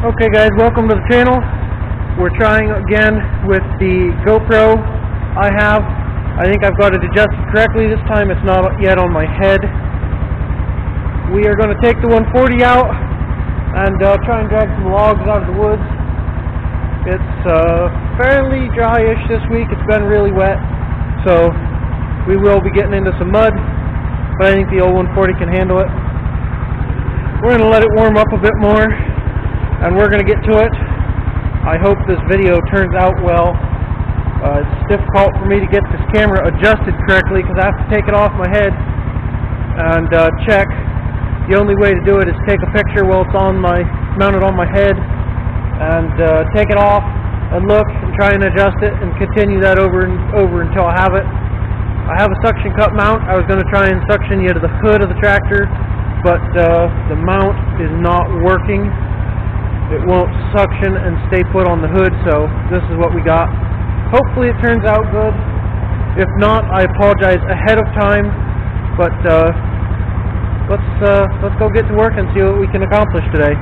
Okay guys, welcome to the channel. We're trying again with the GoPro I think I've got it adjusted correctly this time. It's not yet on my head. We are going to take the 140 out and try and drag some logs out of the woods. It's fairly dry-ish this week. It's been really wet, so we will be getting into some mud, but I think the old 140 can handle it. We're going to let it warm up a bit more, and we're going to get to it. I hope this video turns out well. It's difficult for me to get this camera adjusted correctly because I have to take it off my head and check. The only way to do it is take a picture while it's mounted on my head, and take it off and look and try and adjust it and continue that over and over until I have it. I have a suction cup mount. I was going to try and suction you to the hood of the tractor, but the mount is not working. It won't suction and stay put on the hood, so this is what we got. Hopefully it turns out good. If not, I apologize ahead of time, but let's go get to work and see what we can accomplish today.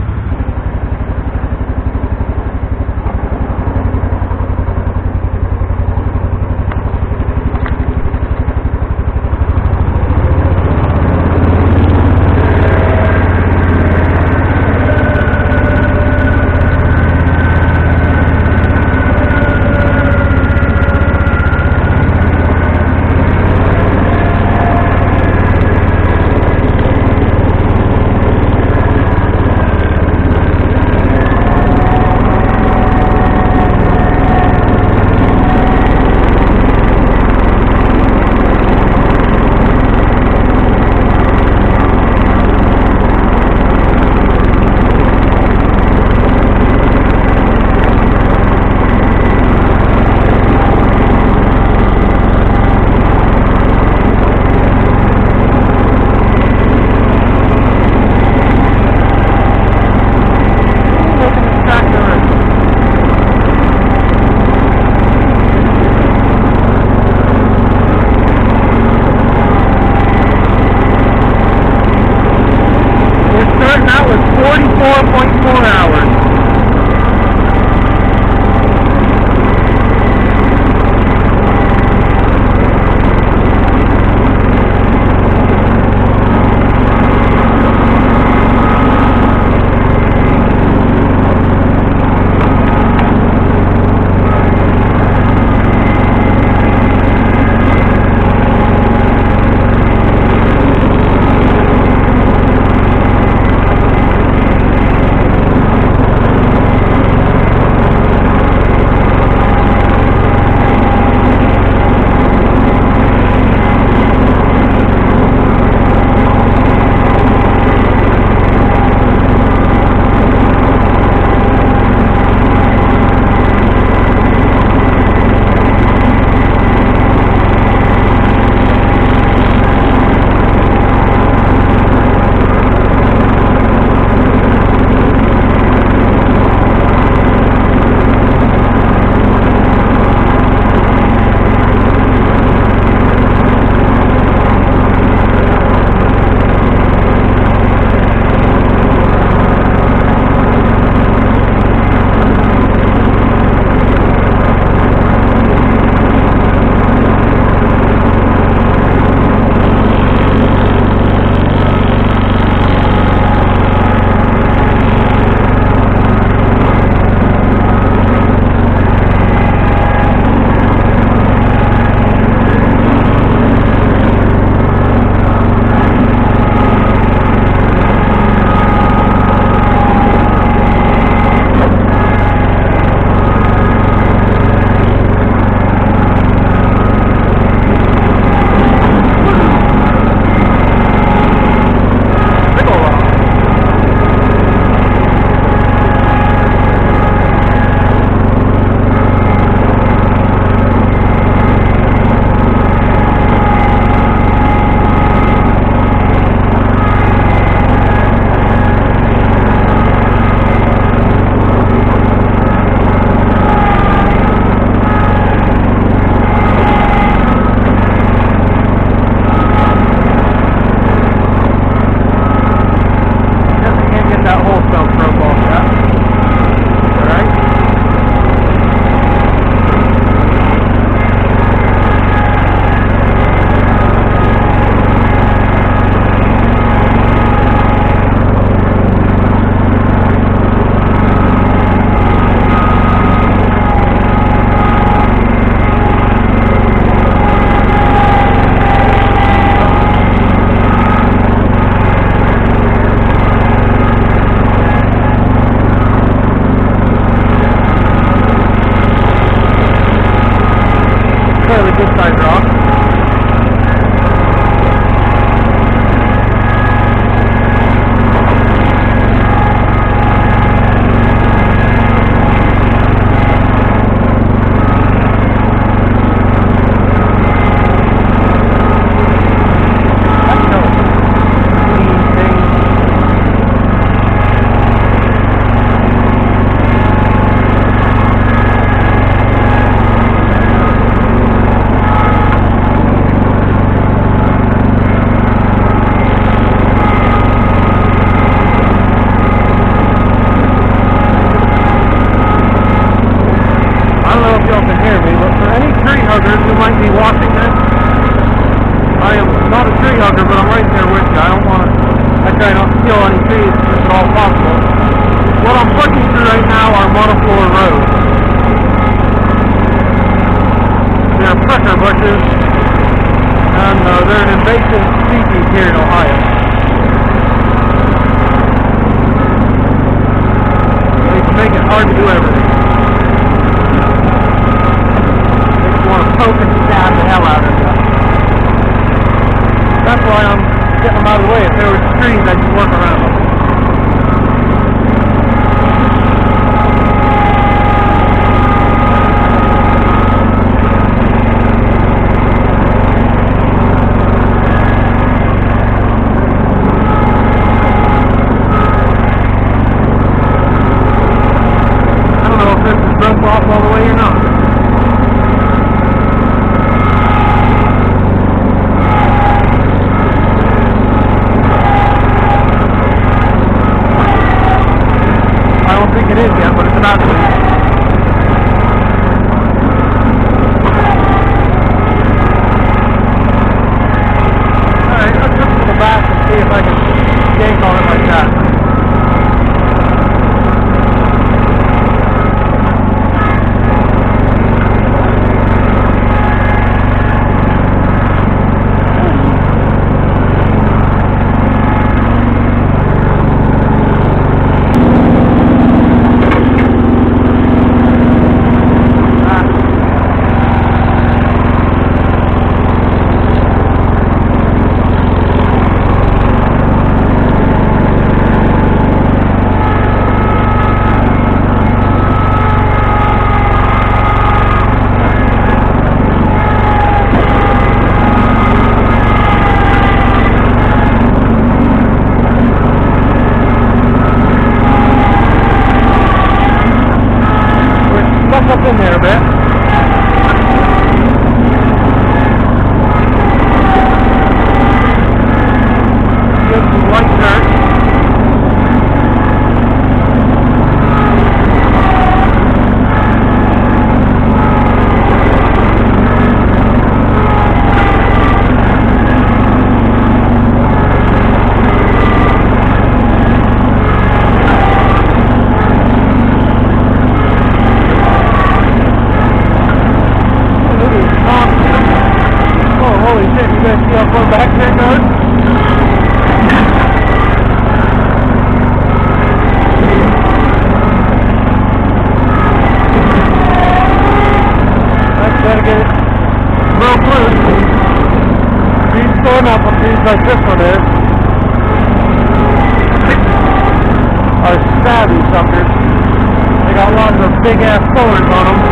stabby suckers. They got lots of big ass thorns on them.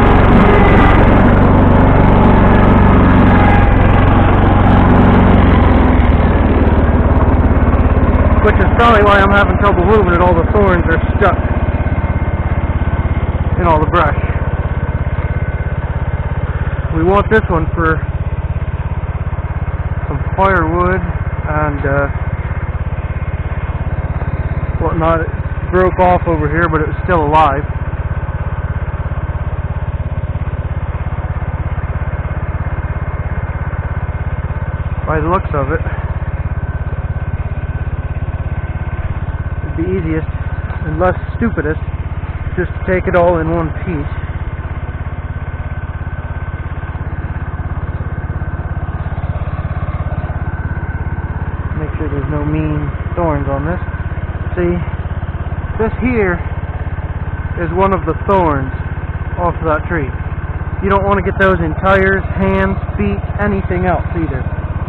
Which is probably why I'm having trouble moving it. All the thorns are stuck in all the brush. We want this one for some firewood and whatnot. It broke off over here, but it was still alive. By the looks of it, it'd be easiest and less stupidest just to take it all in one piece. Make sure there's no mean thorns on this. See, this here is one of the thorns off of that tree. You don't want to get those in tires, hands, feet, anything else either.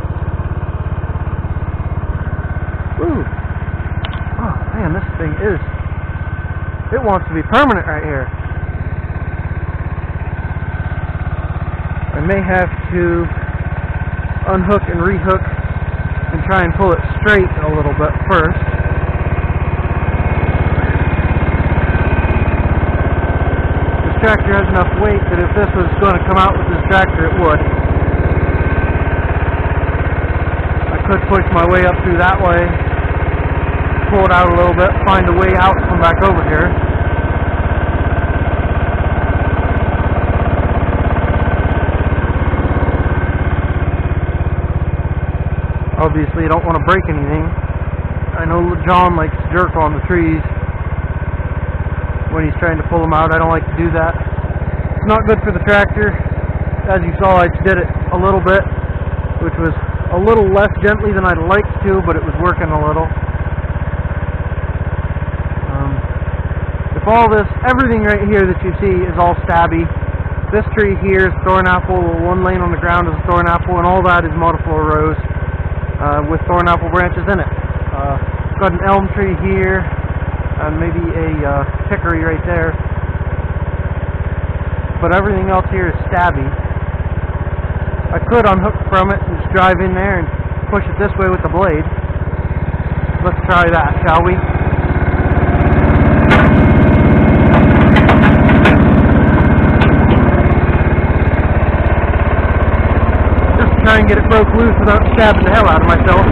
Ooh. Oh man, this thing is, it wants to be permanent right here. I may have to unhook and rehook and try and pull it straight a little bit first. This tractor has enough weight that if this was going to come out with this tractor, it would. I could push my way up through that way, pull it out a little bit, find a way out, come back over here. Obviously, you don't want to break anything. I know John likes to jerk on the trees when he's trying to pull them out. I don't like to do that. It's not good for the tractor. As you saw, I did it a little bit, which was a little less gently than I'd like to, but it was working a little. If all this, everything right here that you see is all stabby, this tree here is thorn apple, one laying on the ground is a thorn apple, and all that is multiflora rose with thorn apple branches in it. Got an elm tree here, and maybe a hickory right there. But everything else here is stabby. I could unhook from it and just drive in there and push it this way with the blade. Let's try that, shall we? Just try and get it broke loose without stabbing the hell out of myself.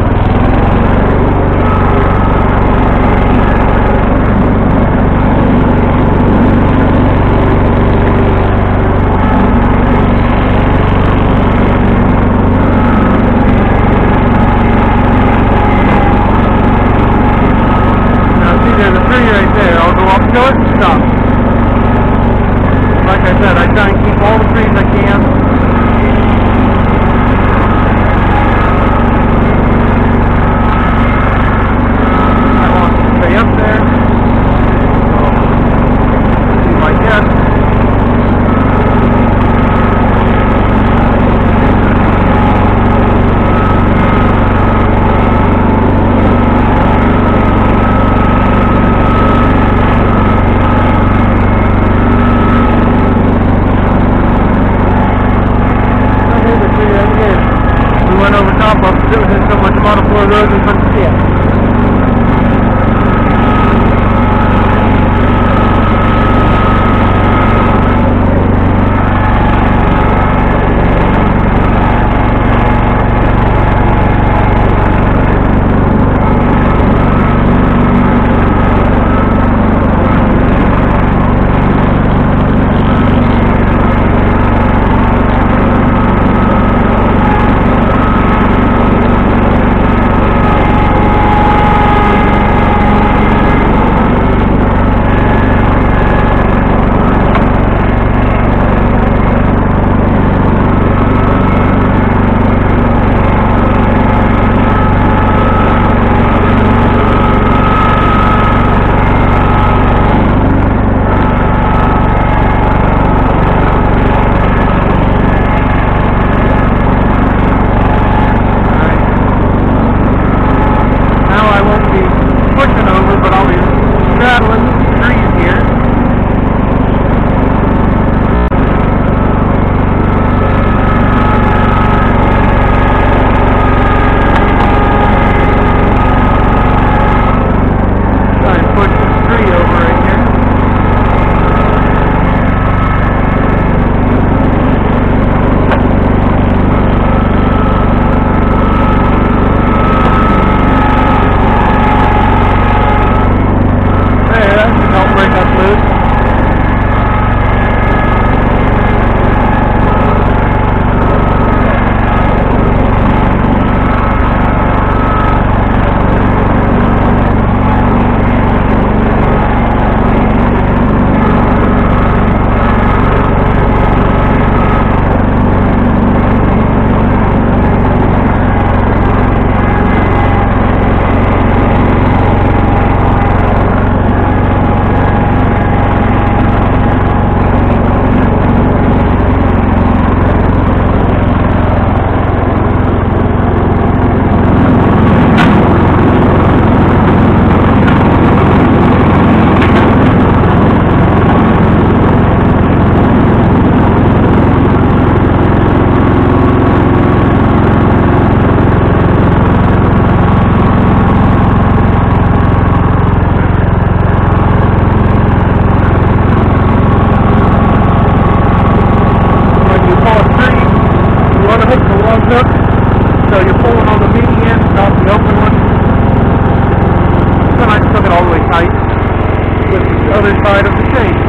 other side of the shade.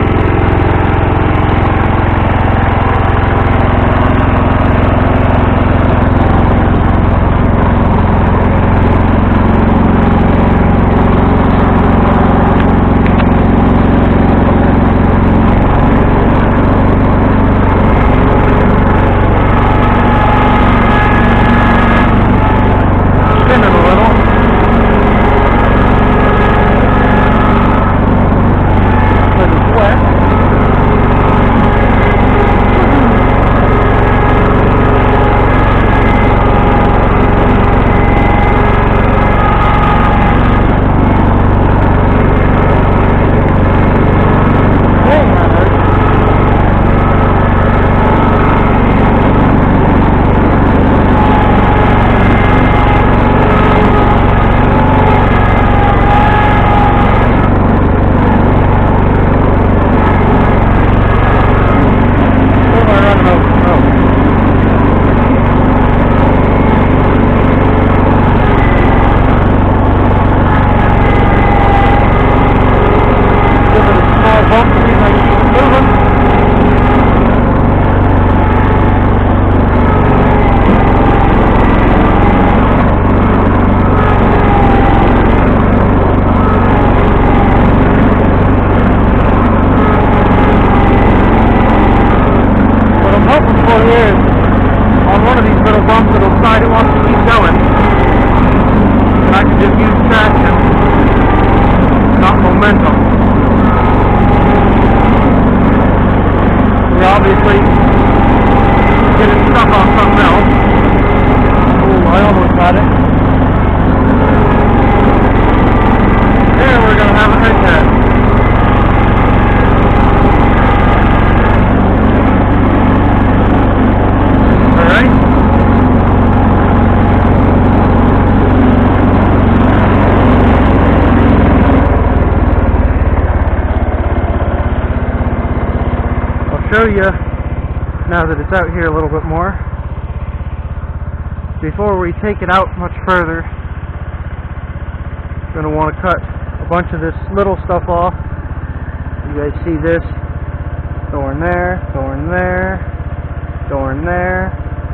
Show you now that it's out here a little bit more. Before we take it out much further, I'm going to want to cut a bunch of this little stuff off. You guys see this? Thorn there, thorn there, thorn there.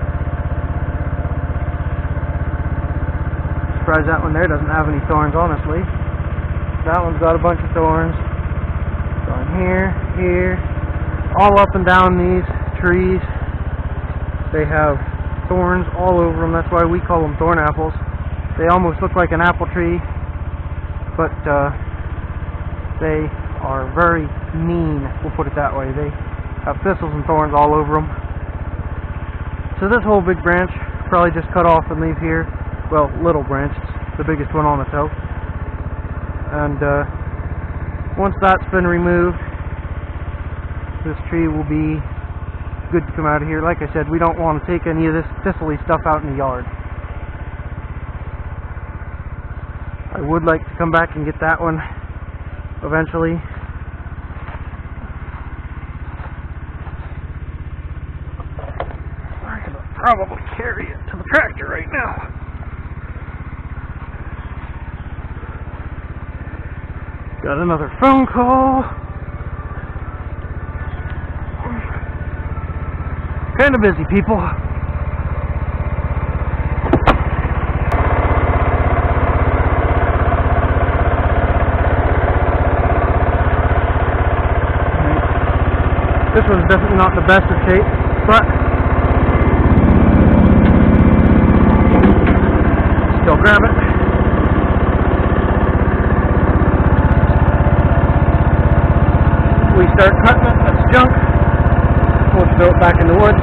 Surprised that one there doesn't have any thorns, honestly. That one's got a bunch of thorns. Thorn here, here. All up and down these trees, they have thorns all over them. That's why we call them thorn apples. They almost look like an apple tree, but they are very mean, we'll put it that way. They have thistles and thorns all over them. So this whole big branch, probably just cut off and leave here. Well, little branch, it's the biggest one on the toe. And once that's been removed, this tree will be good to come out of here. Like I said, we don't want to take any of this thistly stuff out in the yard. I would like to come back and get that one eventually. I can probably carry it to the tractor right now. Got another phone call. Kind of busy, people. This one's definitely not the best of shape, but still grab it. We start cutting it, that's junk. We'll throw it back in the woods.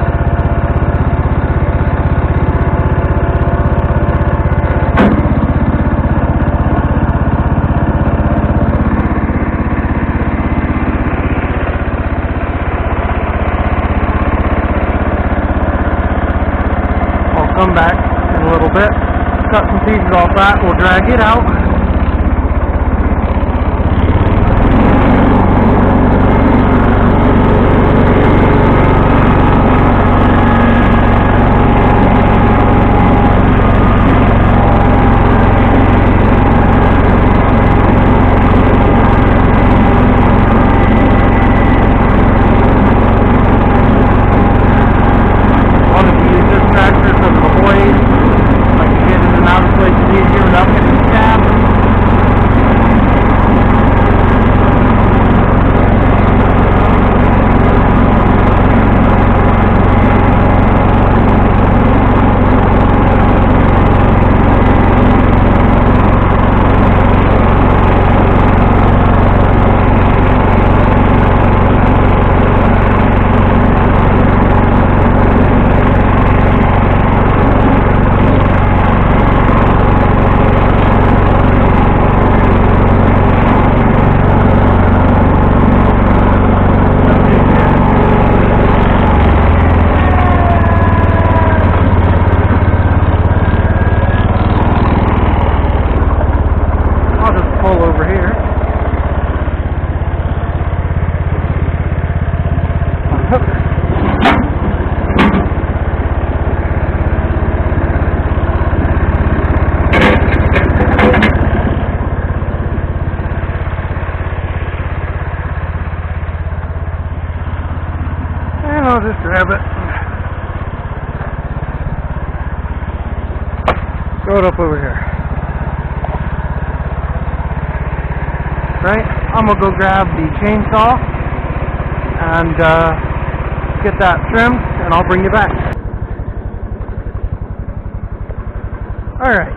I'll come back in a little bit, cut some pieces off that, we'll drag it out. just grab it. Throw it up over here. Right, I'm gonna go grab the chainsaw and get that trimmed, and I'll bring you back. Alright.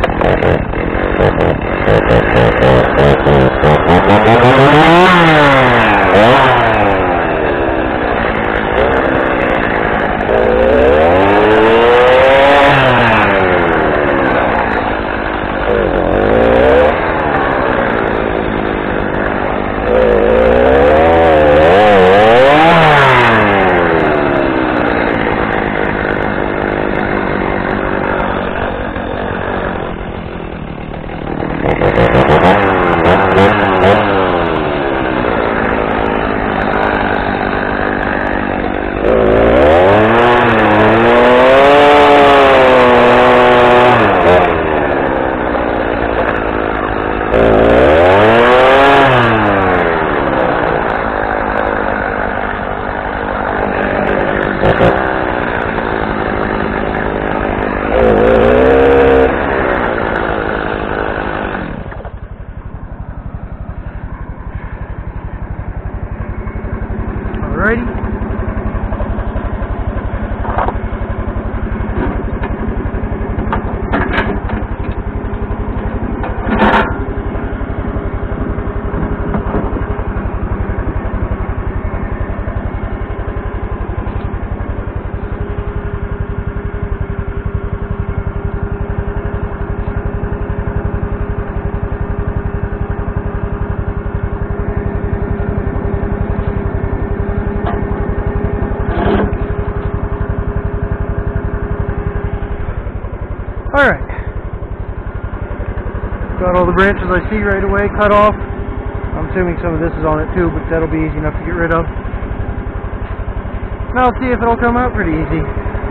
Alright, got all the branches I see right away cut off. I'm assuming some of this is on it too, but that'll be easy enough to get rid of. Now let's see if it'll come out pretty easy.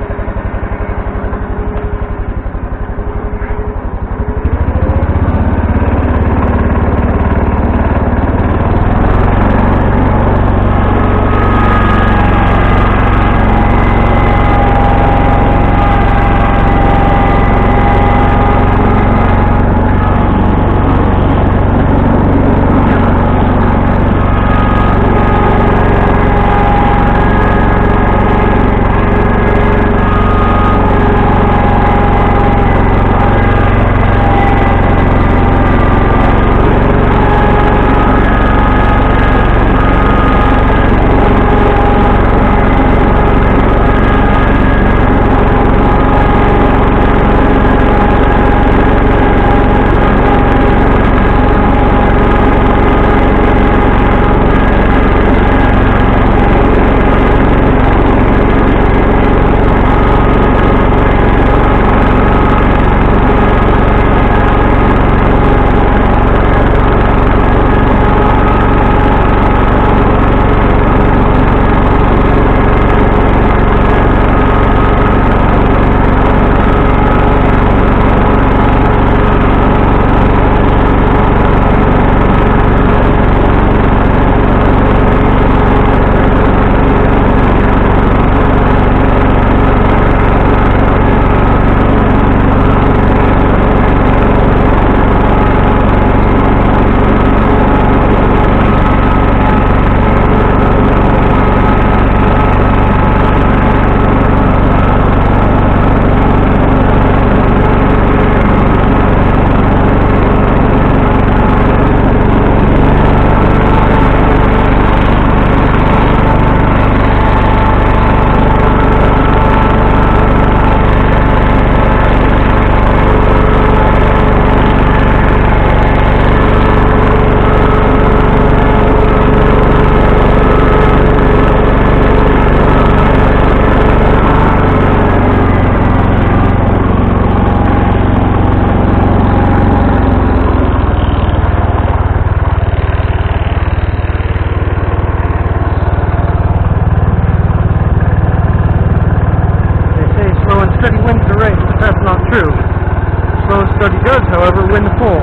Study does, however, win the poll.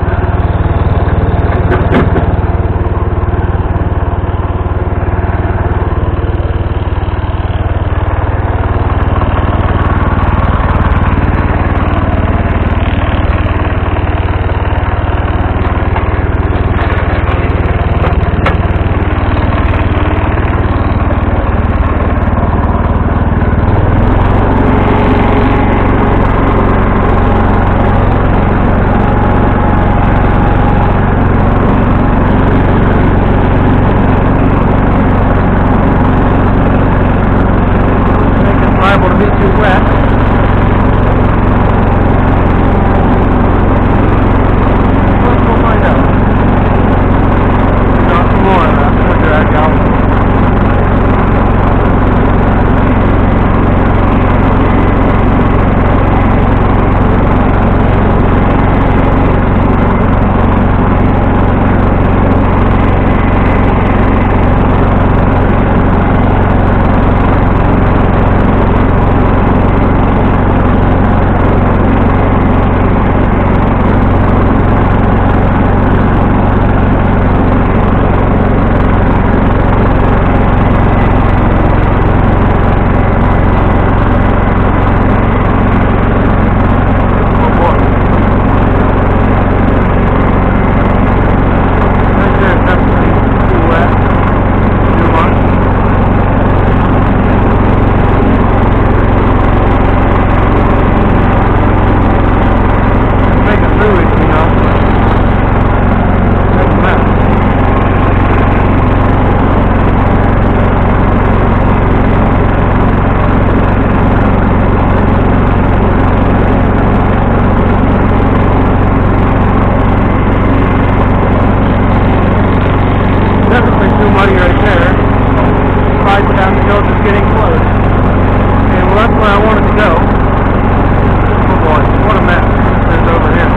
There's too muddy right there. Slides down the hill, just getting close. And well, that's where I wanted to go. Oh boy, what a mess there's over here.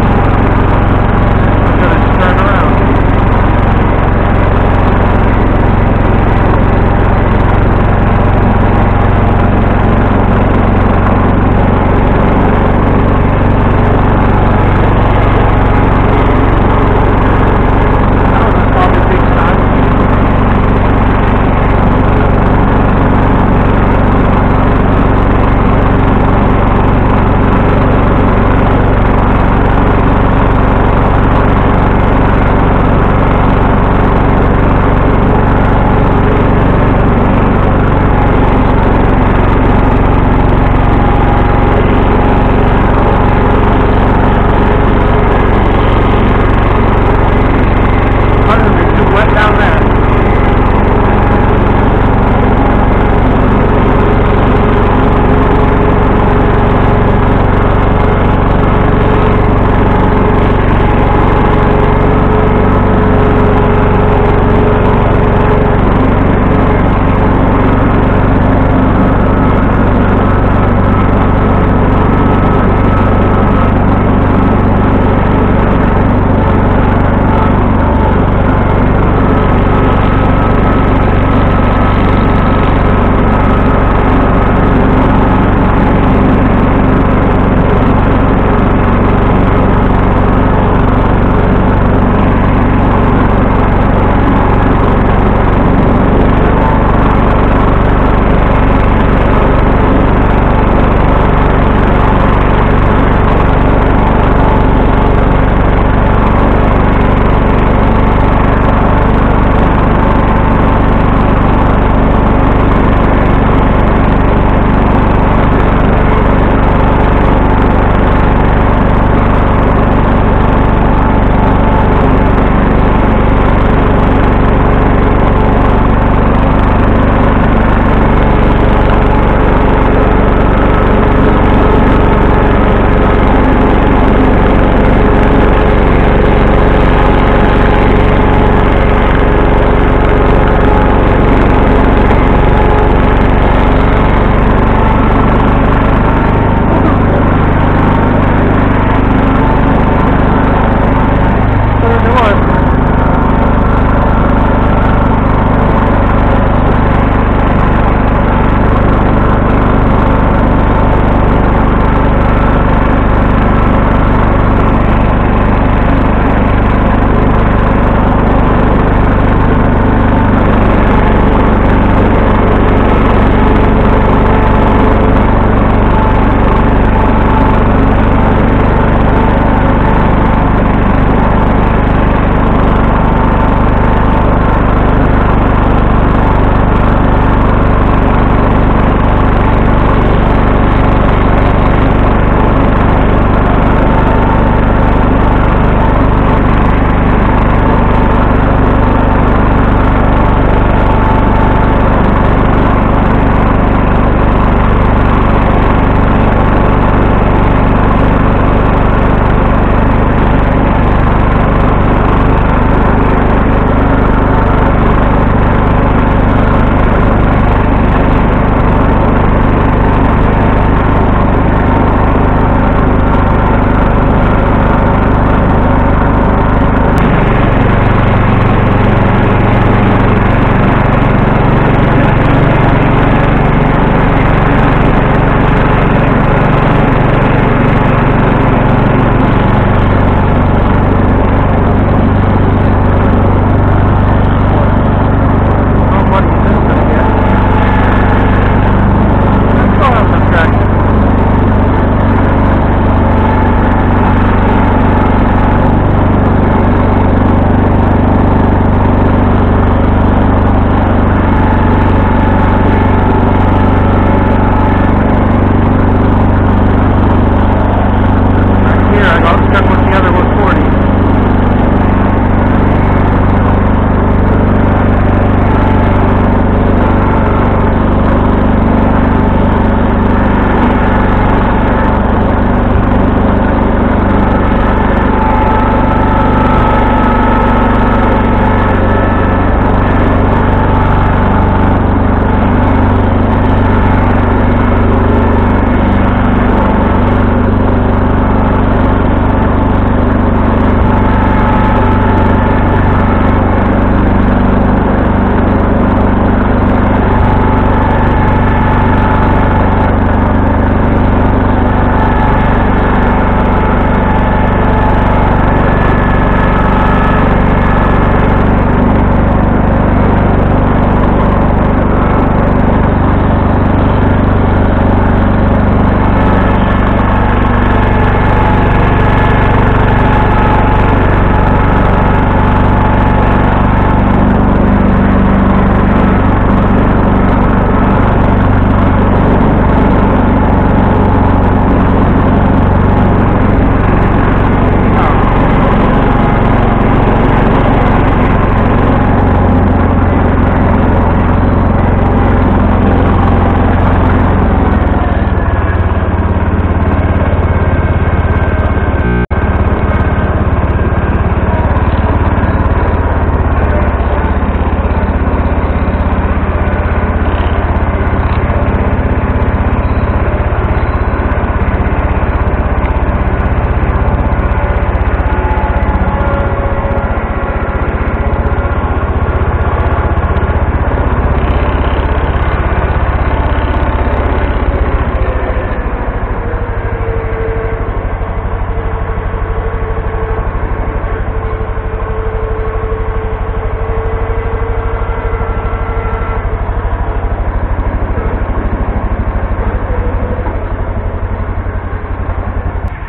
I'm gonna just turn around.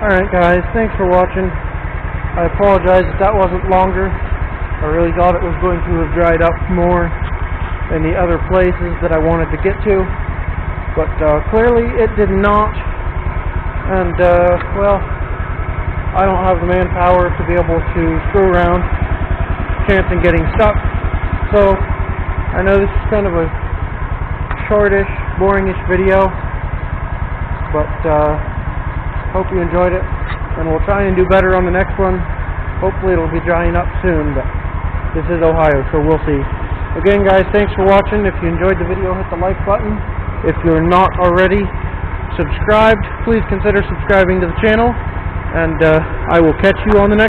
Alright guys, thanks for watching. I apologize if that wasn't longer. I really thought it was going to have dried up more in the other places that I wanted to get to, but clearly it did not. And well, I don't have the manpower to be able to screw around, chancing getting stuck. So I know this is kind of a shortish, boringish video, but hope you enjoyed it, and we'll try and do better on the next one. Hopefully it'll be drying up soon, but this is Ohio, so we'll see. Again guys, thanks for watching. If you enjoyed the video, hit the like button. If you're not already subscribed, please consider subscribing to the channel, and I will catch you on the next